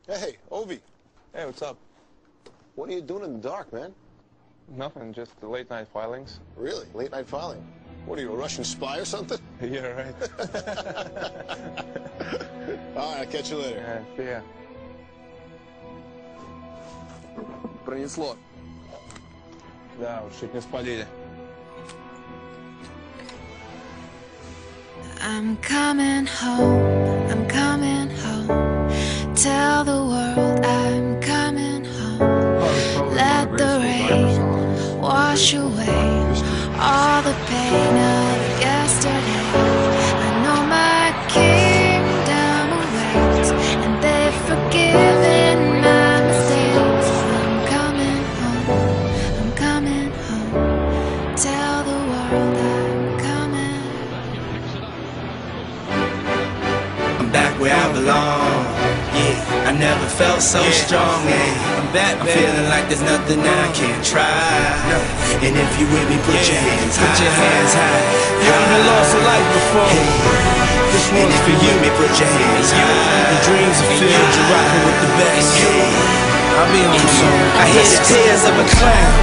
Hey, Ovi. Hey, what's up? What are you doing in the dark, man? Nothing, just the late night filings. Really? Late night filing? What are you, a Russian spy or something? Yeah, right. All right, I'll catch you later. Yeah, see ya. Пронесло. Да, уж чуть не спалили. I'm coming home, I'm coming home. Tell the world I'm coming home. Let the rain wash away all the pain of yesterday. I know my kingdom awaits, and they've forgiven my mistakes. I'm coming home, I'm coming home. Tell the world I'm coming. I'm back where I belong. Yeah, I never felt so strong. Yeah, I'm back, I'm feeling like there's nothing I can't try. And if you with me, put your hands high. Put your hands high. You ever lost a life before? This And one's if for you you. with me, put your hands high. Your dreams are filled, you're rocking with the best. I'll be home soon. I hear the tears of a clown.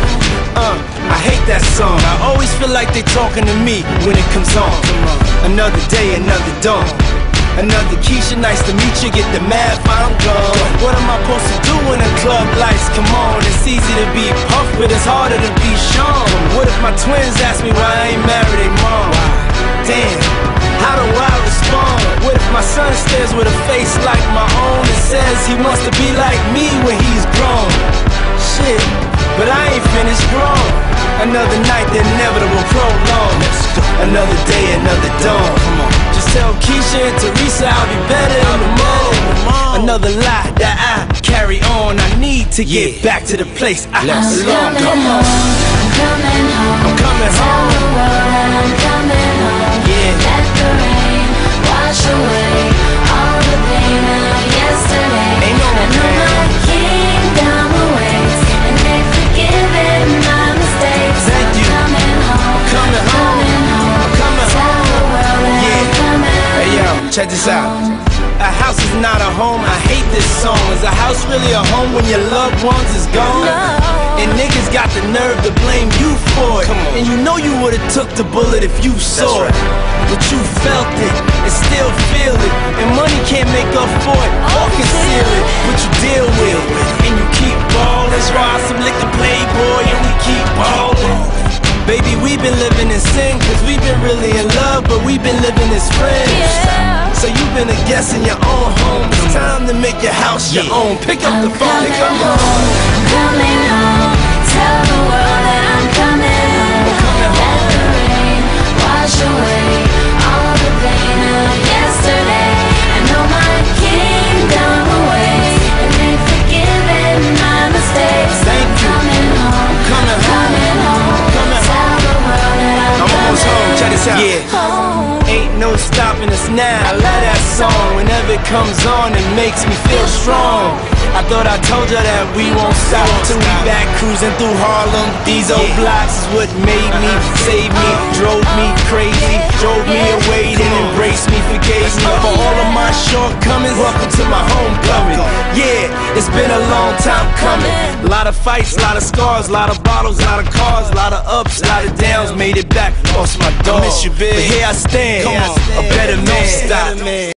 I hate that song. I always feel like they talking to me when it comes on. Another day, another dawn. Another Keisha, nice to meet you. Get the math, I'm gone. What am I supposed to do when the club lights come on? It's easy to be Puff, but it's harder to be Sean. What if my twins ask me why I ain't married their mom? Damn, how do I respond? What if my son stares with a face like my own and says he wants to be like me when he's grown? Shit, but I ain't finished grown. Another night, the inevitable prolong. Another day, another dawn. Just tell Keisha and Teresa I'll be better in the morning. Another lie that I carry on. I need to get back to the place I belong. Come on, I'm coming home. I'm coming Tell home. the world I'm coming home. Yeah. Let the rain wash away all the pain of yesterday. Ain't no I know my kingdom awaits, and they've forgiven my mistakes. Thank you. I'm coming home. Coming home. Coming home. I'm coming Tell home. the world that Yeah. I'm coming. Hey yo, check this out. A house is not a home, I hate this song. Is a house really a home when your loved ones is gone? And niggas got the nerve to blame you for it. And you know you would've took the bullet if you saw it. But you felt it and still feel it. And money can't make up for it or conceal it. But you deal with it and you keep ballin'. Try some liquor playboy and we keep ballin'. Baby, we've been living in sin, cause we've been really in love, but we've been living as friends. So you've been a guest in your own home. It's time to make your house your own. Pick up the phone and come on. I'm coming home. Tell the world that I'm coming home. Let the rain wash away all the pain of yesterday. I know my kingdom awaits, and they've forgiven my mistakes. Thank you. Coming home. Coming home. Coming home. Coming Tell the world that I'm almost home. Check this out. coming home. Ain't no stopping us now. I love that song. Whenever it comes on, it makes me feel strong. I thought I told you that we won't stop till we back cruising through Harlem. These old blocks is what made me, saved me, drove me crazy, drove me away, then embraced me, forgave me for all of my shortcomings. Welcome to my homecoming. Yeah, it's been a long time coming. A lot of fights, a lot of scars, a lot of bottles, a lot of cars, a lot of ups, a lot of downs. Made it back, lost my dog. But here I stand, a better man.